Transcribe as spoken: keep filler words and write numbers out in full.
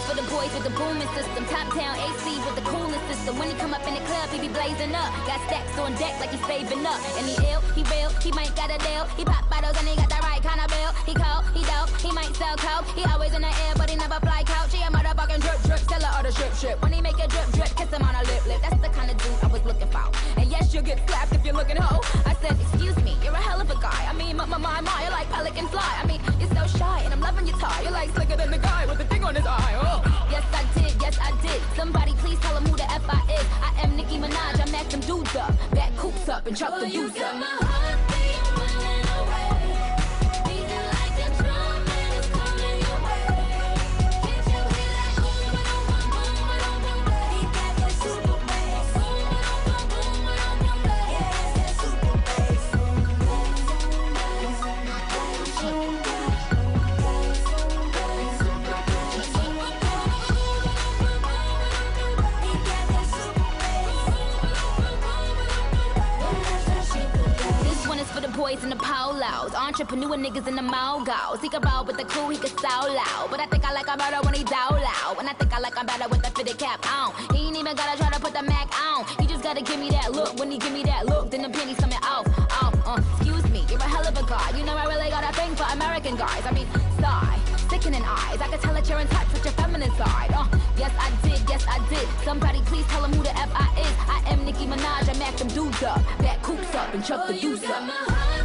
for the boys with the booming system. Top down A C with the coolest system. When he come up in the club, he be blazing up. Got stacks on deck like he's saving up. And he ill, he real, he might got a deal. He pop bottles and he got the right kind of bill. He cold, he dope, he might sell coke. He always in the air, but he never fly couch. He a motherfucking drip drip, seller or the strip strip. When he make a drip drip, kiss him on a lip lip. That's the kind of dude I was looking for. And yes, you'll get slapped if you're looking hoe. I said, excuse me, you're a hell of a guy. I mean, my, my, my, my, you're like pelican fly. I mean, you're so shy, and I'm loving your tie. You're like slicker than the guy with the thing on his eye. Oh. Yes, I did, yes, I did. Somebody please tell him who the F I is. I am Nicki Minaj, I mack them dudes up. Back coops up and chuck the dudes up. Boys in the polos, entrepreneur niggas in the mogos. He can roll with the crew, he can so loud. But I think I like him better when he down loud. And I think I like him better with the fitted cap on. He ain't even gotta try to put the Mac on. He just gotta give me that look. When he give me that look, then the pennies coming off. Off, uh, excuse me, you're a hell of a guy. You know I really got a thing for American guys. I mean, sigh, sickening eyes. I can tell that you're in touch with your feminine side. Uh, yes I did, yes I did. Somebody please tell him who the F I is. I am Nicki Minaj, I mack them dudes up. Back coops up and chuck the deuce up.